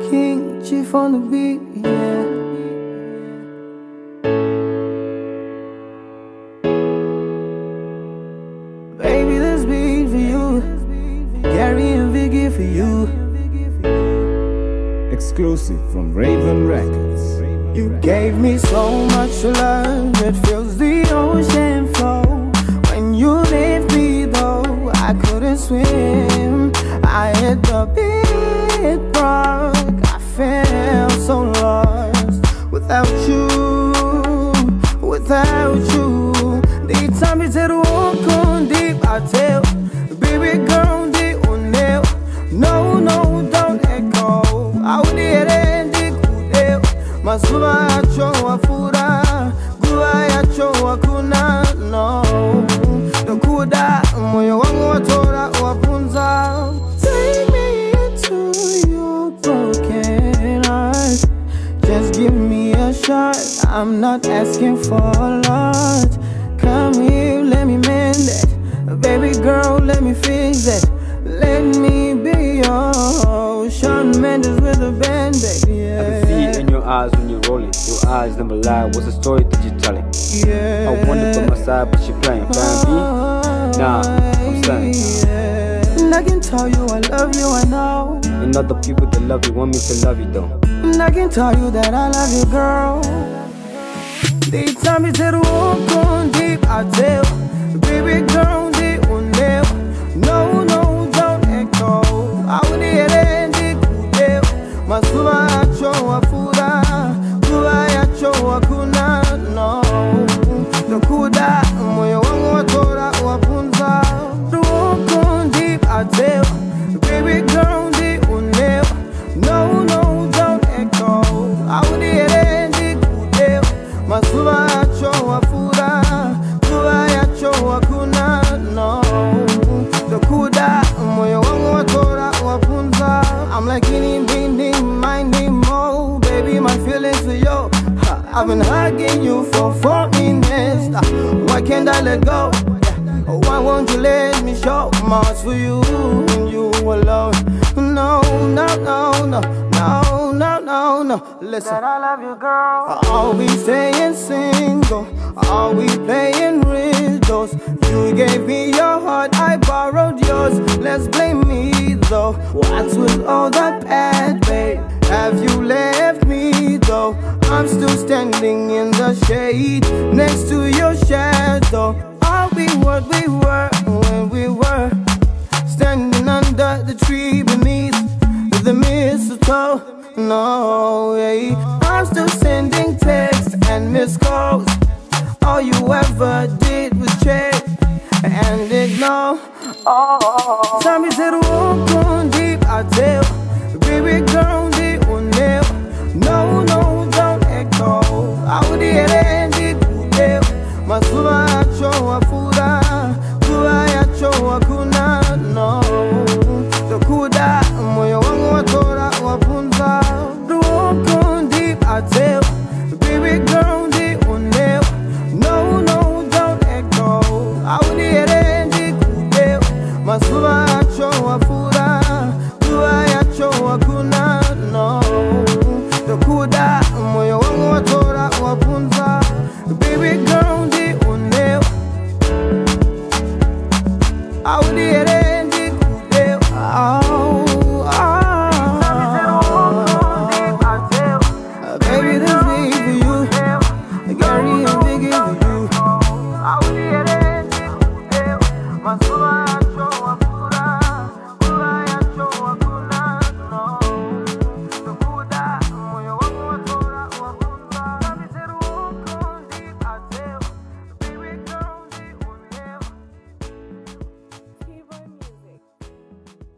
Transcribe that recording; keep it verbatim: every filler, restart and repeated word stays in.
King Chief on the beat, yeah. Baby, this beat for you. Gary and Vicky for you. Exclusive from Raven Records. You gave me so much love, it fills the ocean flow. When you left me though, I couldn't swim. I hit the big rock, I felt so lost. Without you, without you. The time you said walk on deep, I tell baby girl, they on nail. No, no, don't let go. I would hear it, they could help. Masuma yacho wafura, guwa yacho wakuna. No, dokuda moyo wangu watora wapunza. Take me into your broken heart. Just give me a shot. I'm not asking for a lot. Come here, let me mend it. Baby girl, let me fix it. Let me be your Shawn Mendes with a band-aid, yeah. I can see it in your eyes when you're rolling. Your eyes never lie. What's the story that you're telling? Yeah. I wonder by my side, but you're playing. Plan B? Nah, I'm saying. Yeah. And I can tell you I love you, I know. And other people that love you want me to love you though. And I can tell you that I love you, girl. They tell me to walk on deep, I tell baby girl, they on nail. No, no, don't let go. I would hear it, they could help. Masuma yacho wafura, guwa yacho wakuna. No, dokuda moyo wangu watora wapunza. Walk on deep, I tell baby girl, they on nail. No, no, don't let go. I would hear it, they could help. Masuma yacho wafura, guwa yacho wakuna. No, dokuda moyo wangu watora wapunza. I'm like any bini, my name, oh baby, my feelings for you. Ha, I've been hugging you for four minutes. Ah, why can't I let go? Yeah. Oh, why won't you let me show my heart for you and you alone? No, no, no, no, no, no, no, no. Listen, that I love you, girl. Are we staying single? Are we playing riddles? You gave me your heart, I borrowed yours. Let's blame me though. What's with all that bad, babe? Have you left me though? I'm still standing in the shade next to your shadow. Are we what we were when we were standing under the tree beneath the mistletoe? No way. I'm still sending texts and missed calls. All you ever did was check and ignore. Oh, time you said walk on deep, I tell baby girl,